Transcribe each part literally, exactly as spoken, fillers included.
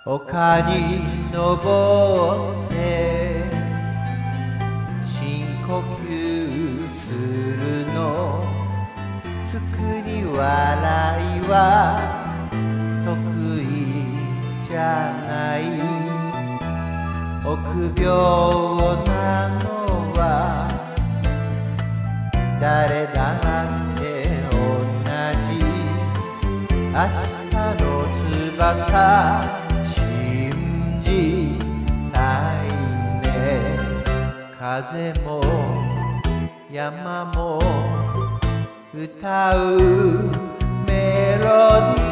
丘に登って深呼吸するの。作り笑いは得意じゃない。臆病なのは誰だって同じ。明日の翼信じたいね。風も山も歌うメロデ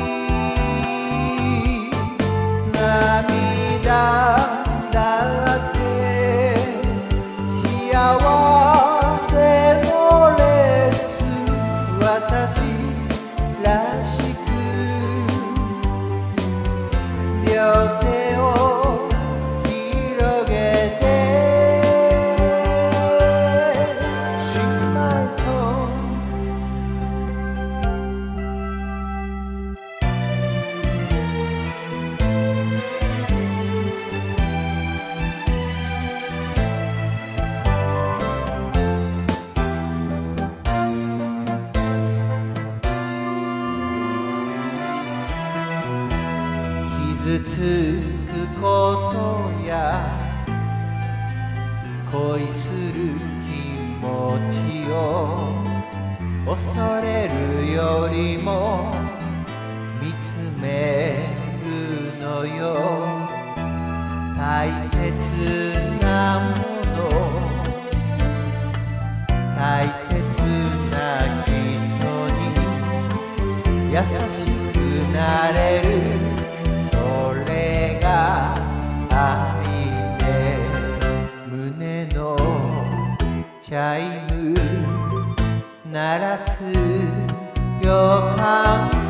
ィー。涙だって幸せのレース。私らしく両手を広げて Sing my song。 傷つくことや恋する気持ちを恐れるよりも見つめるのよ。大切なもの大切な人に優しくなれる。それが愛で胸のチャイム鳴らす予感。